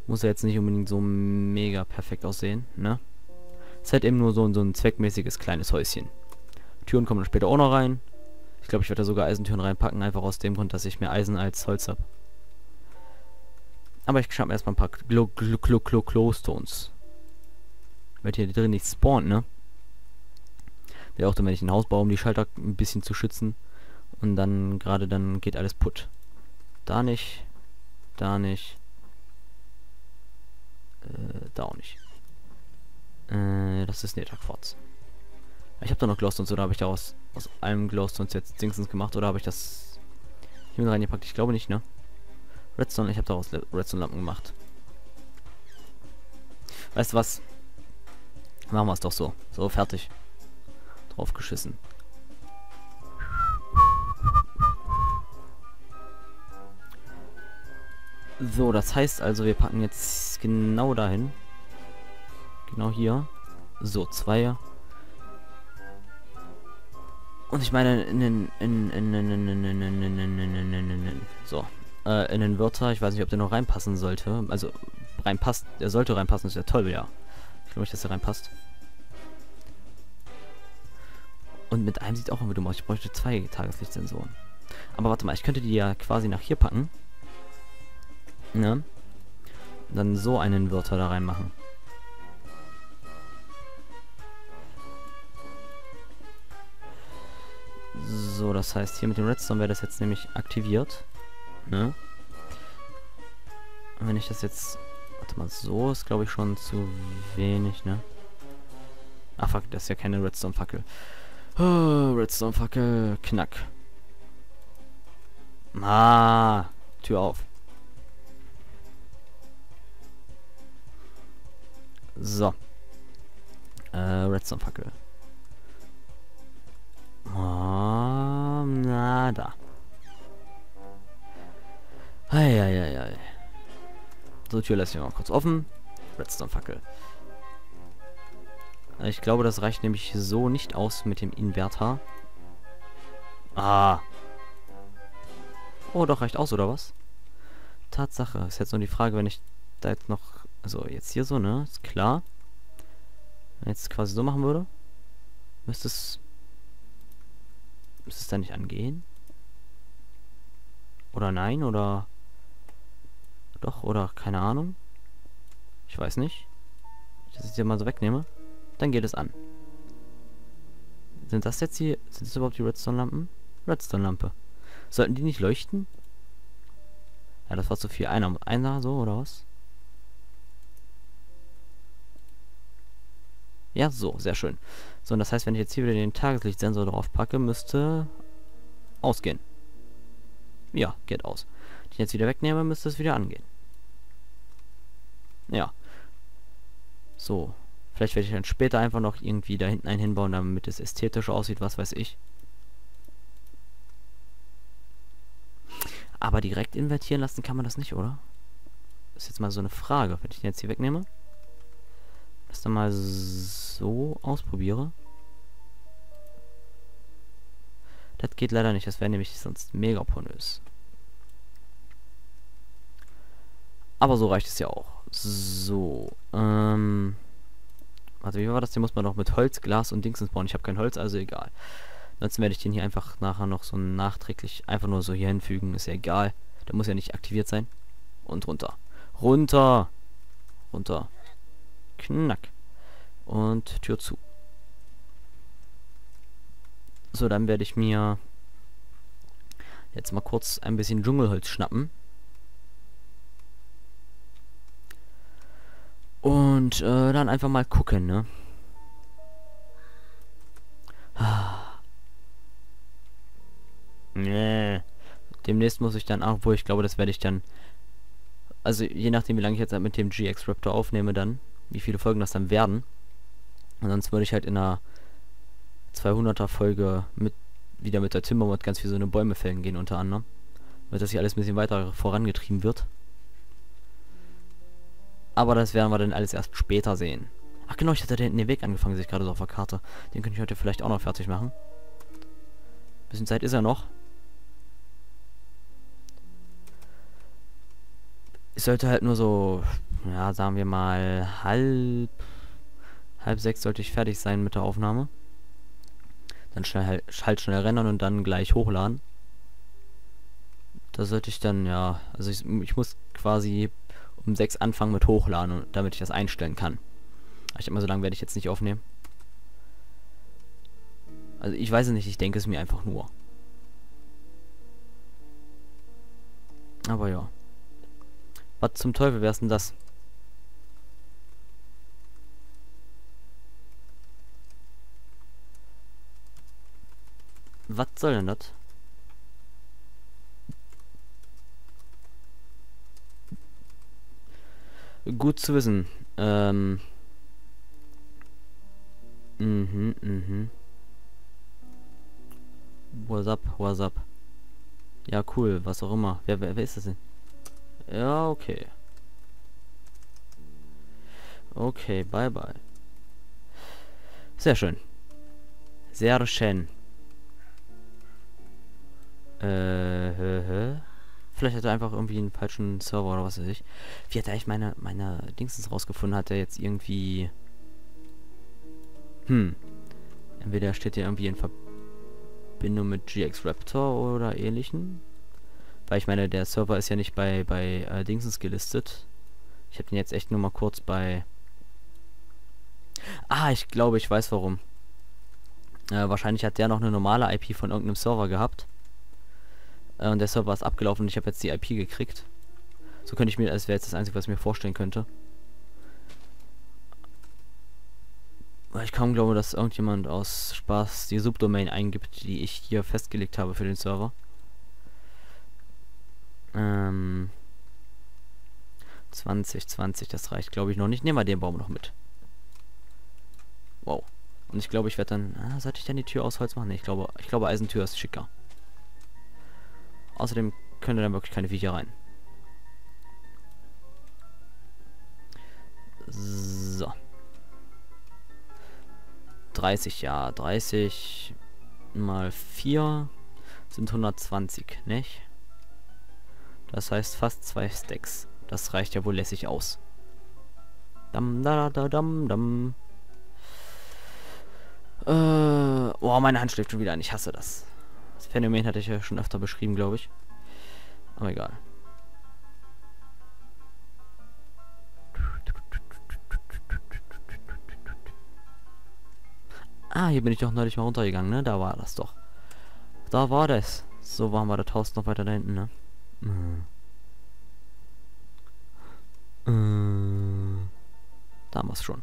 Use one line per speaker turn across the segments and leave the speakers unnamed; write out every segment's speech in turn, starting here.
Muss ja jetzt nicht unbedingt so mega perfekt aussehen, ne? Ist halt eben nur so ein zweckmäßiges kleines Häuschen. Türen kommen dann später auch noch rein. Ich glaube, ich werde da sogar Eisentüren reinpacken, einfach aus dem Grund, dass ich mehr Eisen als Holz habe. Aber ich schnappe erstmal ein paar Glowstones. Weil hier drin nicht spawnt, ne? Wäre auch dann, wenn ich ein Haus baue, um die Schalter ein bisschen zu schützen. Und dann, gerade dann geht alles putt. Da nicht. Da nicht. Da auch nicht. Das ist Netherquarz. Ich habe da noch Glowstones, oder habe ich da aus einem Glowstones jetzt Dingsens gemacht, oder habe ich das hier mit reingepackt? Ich glaube nicht, ne? Redstone, ich habe daraus Redstone-Lampen gemacht. Weißt du was? Machen wir es doch so. So, fertig. Drauf geschissen. So, das heißt also, wir packen jetzt genau dahin. Genau hier. So, 2. Und ich meine, so, in den Wörter, ich weiß nicht, ob der noch reinpassen sollte. Also, reinpasst, der sollte reinpassen, ist ja toll, ja. Ich glaube nicht, dass der reinpasst. Und mit einem sieht auch irgendwie dumm aus. Ich bräuchte 2 Tageslichtsensoren. Aber warte mal, ich könnte die ja quasi nach hier packen. Ne? Dann so einen Wörter da reinmachen. So, das heißt, hier mit dem Redstone wäre das jetzt nämlich aktiviert. Ne? Und wenn ich das jetzt... Warte mal, so ist, glaube ich, schon zu wenig, ne? Ach, fuck, das ist ja keine Redstone-Fackel. Oh, Redstone-Fackel. Knack. Ah, Tür auf. So. Redstone-Fackel. Oh, na da. Eieiei. So, Tür lässt sich mal kurz offen. Redstone-Fackel. Ich glaube, das reicht nämlich so nicht aus mit dem Inverter. Ah. Oh, doch, reicht aus, oder was? Tatsache. Ist jetzt nur die Frage, wenn ich da jetzt noch... Also, jetzt hier so, ne? Ist klar. Wenn ich jetzt quasi so machen würde, müsste es... Müsste es da nicht angehen? Oder nein? Oder... Doch, oder keine Ahnung. Ich weiß nicht. Wenn ich das jetzt hier mal so wegnehme, dann geht es an. Sind das jetzt hier... Sind das überhaupt die Redstone-Lampen? Redstone-Lampe. Sollten die nicht leuchten? Ja, das war zu viel. Einer so, oder was? Ja, so, sehr schön. So, und das heißt, wenn ich jetzt hier wieder den Tageslichtsensor drauf packe, müsste ausgehen. Ja, geht aus. Wenn ich jetzt wieder wegnehme, müsste es wieder angehen. Ja. So. Vielleicht werde ich dann später einfach noch irgendwie da hinten einen hinbauen, damit es ästhetisch aussieht, was weiß ich. Aber direkt invertieren lassen kann man das nicht, oder? Das ist jetzt mal so eine Frage. Wenn ich den jetzt hier wegnehme, das dann mal so ausprobiere. Das geht leider nicht. Das wäre nämlich sonst mega pornös. Aber so reicht es ja auch. So. Warte, wie war das? Den muss man doch mit Holz, Glas und Dingsens bauen. Ich habe kein Holz, also egal. Ansonsten werde ich den hier einfach nachher noch so nachträglich einfach nur so hier hinfügen. Ist ja egal. Der muss ja nicht aktiviert sein. Und runter. Runter. Runter. Knack. Und Tür zu. So, dann werde ich mir jetzt mal kurz ein bisschen Dschungelholz schnappen. Und dann einfach mal gucken, ne? Nee. Demnächst muss ich dann, obwohl ich glaube, das werde ich dann, also je nachdem, wie lange ich jetzt halt mit dem GX Raptor aufnehme dann, wie viele Folgen das dann werden. Und sonst würde ich halt in einer 200er Folge wieder mit der Timbermod ganz viel so eine Bäume fällen gehen unter anderem. Weil das hier alles ein bisschen weiter vorangetrieben wird. Aber das werden wir dann alles erst später sehen. Ach genau, ich hatte da hinten den Weg angefangen, sehe ich gerade so auf der Karte. Den könnte ich heute vielleicht auch noch fertig machen. Bisschen Zeit ist ja noch. Ich sollte halt nur so, ja, sagen wir mal halb sechs sollte ich fertig sein mit der Aufnahme. Dann halt schnell rennen und dann gleich hochladen. Da sollte ich dann, ja, also ich muss quasi um 6 anfangen mit Hochladen, damit ich das einstellen kann. Aber ich denke mal, so lange werde ich jetzt nicht aufnehmen. Also ich weiß es nicht, ich denke es mir einfach nur. Aber ja. Was zum Teufel wär's denn das? Was soll denn das? Gut zu wissen. Mhm. What's up, what's up? Ja, cool, was auch immer. Wer ist das denn? Ja, okay. Okay, bye bye. Sehr schön. Sehr schön. Vielleicht hat er einfach irgendwie einen falschen Server oder was weiß ich. Wie hat er eigentlich meine Dingsens rausgefunden? Hat er jetzt irgendwie... Entweder steht er irgendwie in Verbindung mit GX Raptor oder ähnlichen. Weil ich meine, der Server ist ja nicht bei Dingsens gelistet. Ich habe den jetzt echt nur mal kurz bei... Ah, ich glaube, ich weiß warum. Wahrscheinlich hat der noch eine normale IP von irgendeinem Server gehabt. Und der Server ist abgelaufen und ich habe jetzt die IP gekriegt. So könnte ich mir, das wäre jetzt das Einzige, was ich mir vorstellen könnte. Weil ich kaum glaube, dass irgendjemand aus Spaß die Subdomain eingibt, die ich hier festgelegt habe für den Server. 2020, das reicht glaube ich noch nicht. Nehmen wir den Baum noch mit. Wow. Und ich glaube, ich werde dann... sollte ich dann die Tür aus Holz machen? Ne, ich glaube Eisentür ist schicker. Außerdem können dann wirklich keine Viecher rein. So. 30, ja. 30 mal 4 sind 120, nicht? Das heißt fast 2 Stacks. Das reicht ja wohl lässig aus. Dam, da, da, dam, dam. Oh, meine Hand schläft schon wieder ein. Ich hasse das. Das Phänomen hatte ich ja schon öfter beschrieben, glaube ich. Aber egal. Ah, hier bin ich doch neulich mal runtergegangen, ne? Da war das doch. Da war das. So waren wir das Haus noch weiter da hinten, ne? Da haben wir es schon.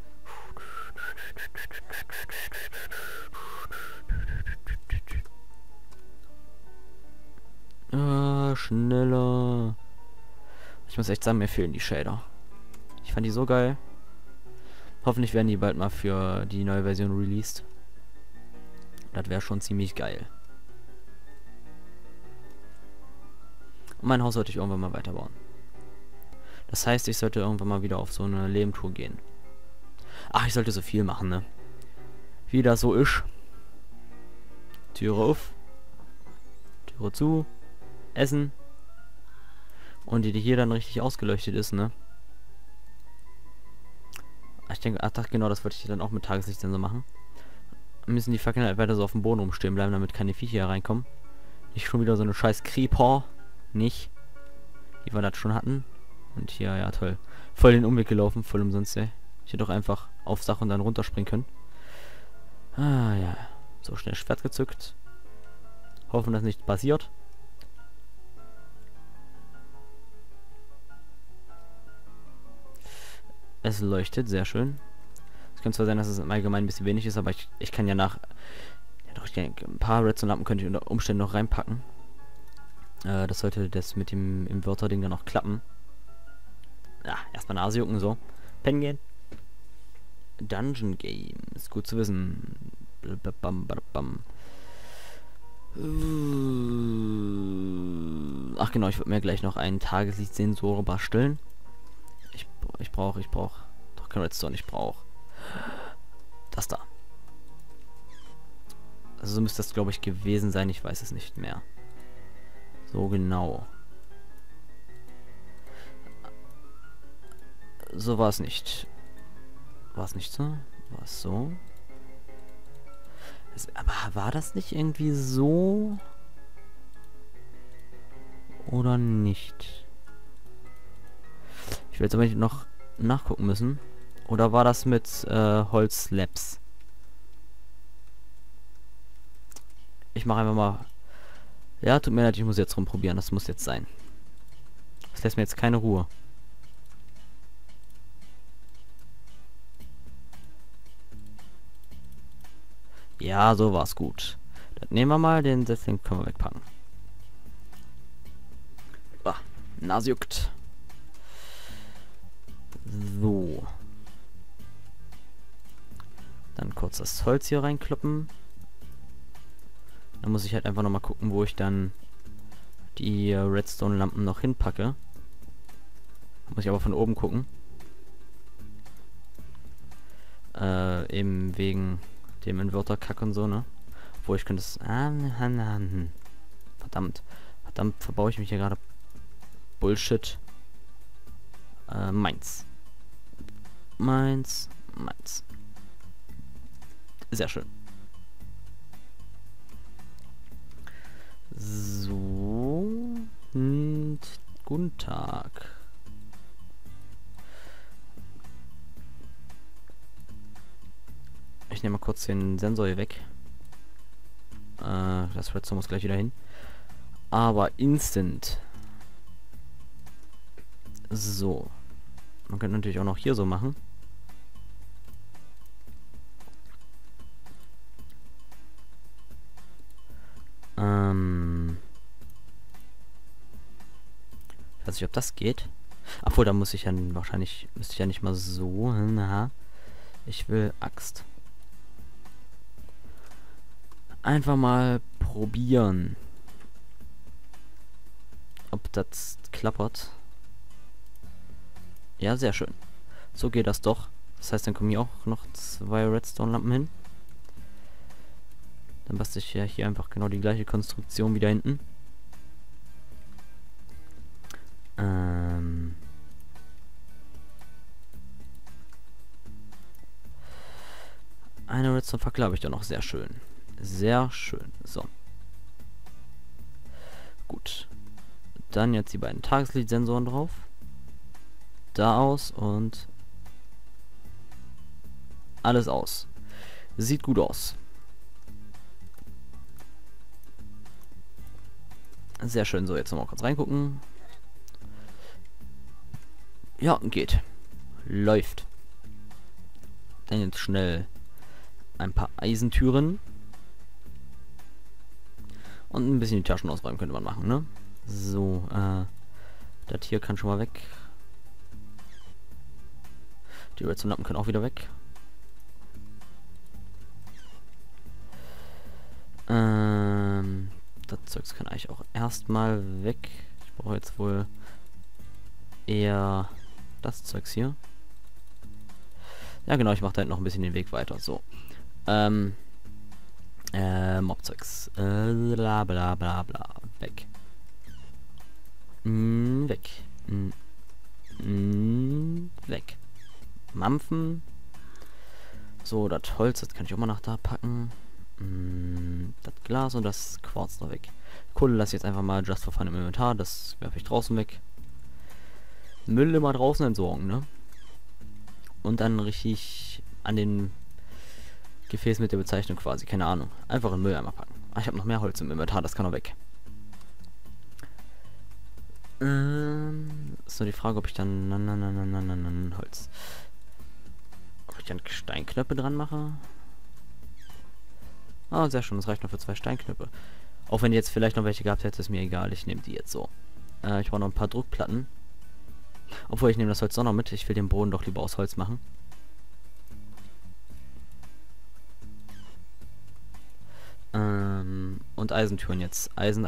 Schneller. Ich muss echt sagen, mir fehlen die Shader. Ich fand die so geil. Hoffentlich werden die bald mal für die neue Version released. Das wäre schon ziemlich geil. Und mein Haus sollte ich irgendwann mal weiterbauen. Das heißt, ich sollte irgendwann mal wieder auf so eine Lehmtour gehen. Ach, ich sollte so viel machen, ne? Wie das so ist. Türe auf. Türe zu. Essen. Und die hier dann richtig ausgeleuchtet ist, ne? Ich denke, ach genau, das wollte ich dann auch mit Tageslicht dann so machen. Müssen die Fackeln halt weiter so auf dem Boden rumstehen bleiben, damit keine Viecher hier reinkommen. Nicht schon wieder so eine scheiß Creeper. Nicht. Wie wir das schon hatten. Und hier, ja toll. Voll den Umweg gelaufen, voll umsonst, ey. Ich hätte doch einfach aufs Dach und dann runterspringen können. Ah, ja. So schnell Schwert gezückt. Hoffen, dass nichts passiert. Es leuchtet, sehr schön. Es könnte zwar sein, dass es im Allgemeinen ein bisschen wenig ist, aber ich kann ja nach... Ja doch, ich denke, ein paar Redstone-Lampen könnte ich unter Umständen noch reinpacken. Das sollte das mit dem Inverter-Ding dann auch klappen. Ja, erstmal Nase jucken, so. Pennen gehen. Dungeon Game. Ist gut zu wissen. Ach genau, ich würde mir gleich noch einen Tageslichtsensor basteln. Ich brauche doch kein Redstone, ich brauche das da. Also so müsste das, glaube ich, gewesen sein, ich weiß es nicht mehr. So genau. So war es nicht. War es nicht so? War es so? Aber war das nicht irgendwie so? Oder nicht? Ich will jetzt aber nicht noch nachgucken müssen. Oder war das mit Holzslabs? Ich mache einfach mal... Ja, tut mir leid, ich muss jetzt rumprobieren. Das muss jetzt sein. Das lässt mir jetzt keine Ruhe. Ja, so war's gut. Dann nehmen wir mal den Setzling, können wir wegpacken. Ah, Nase juckt. So. Dann kurz das Holz hier reinkloppen. Dann muss ich halt einfach nochmal gucken, wo ich dann die Redstone-Lampen noch hinpacke. Muss ich aber von oben gucken. Eben wegen dem Inverter-Kack und so, ne? Wo ich könnte es... Verdammt. Verdammt, verbaue ich mich hier gerade. Bullshit. Meins. Meins. Sehr schön. So. Und guten Tag. Ich nehme mal kurz den Sensor hier weg. Das Redstone muss gleich wieder hin. Aber instant. So. Man könnte natürlich auch noch hier so machen. Ich weiß nicht, ob das geht. Obwohl, da muss ich ja wahrscheinlich, müsste ich ja nicht mal so. Na, ich will Axt. Einfach mal probieren. Ob das klappert. Ja, sehr schön. So geht das doch. Das heißt, dann kommen hier auch noch 2 Redstone-Lampen hin. Dann bastel ich ja hier einfach genau die gleiche Konstruktion wie da hinten. Eine Redstone-Fackel habe ich da noch. Sehr schön. Sehr schön. So. Gut. Dann jetzt die beiden Tageslichtsensoren drauf. Da aus und alles aus. Sieht gut aus. Sehr schön. So, jetzt nochmal kurz reingucken. Ja, geht. Läuft. Dann jetzt schnell ein paar Eisentüren. Und ein bisschen die Taschen ausräumen könnte man machen, ne? So, das hier kann schon mal weg. Die Redstone-Lampen können auch wieder weg. Das Zeugs kann eigentlich auch erstmal weg. Ich brauche jetzt wohl eher das Zeugs hier. Ja genau, ich mache da halt noch ein bisschen den Weg weiter. So. Mobzeugs. Bla bla bla bla. Weg. Weg. Weg. Mampfen. So, das Holz, das kann ich auch mal nach da packen. Das Glas und das Quarz noch weg. Kohle lasse ich jetzt einfach mal just for fun im Inventar. Das werfe ich draußen weg. Müll immer draußen entsorgen, ne? Und dann richtig an den Gefäß mit der Bezeichnung quasi, keine Ahnung. Einfach in den Mülleimer packen. Ah, ich habe noch mehr Holz im Inventar, das kann auch weg. Ist nur die Frage, ob ich dann Holz. Ob ich dann Steinknöpfe dran mache? Ah, sehr schön, das reicht noch für 2 Steinknöpfe. Auch wenn ihr jetzt vielleicht noch welche gehabt hättet, ist mir egal, ich nehme die jetzt so. Ich brauche noch ein paar Druckplatten. Obwohl, ich nehme das Holz doch noch mit, ich will den Boden doch lieber aus Holz machen. Und Eisentüren jetzt. Eisen.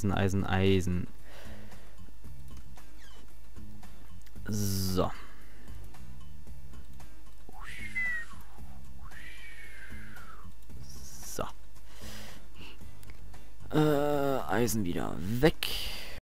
So. So. Eisen wieder weg.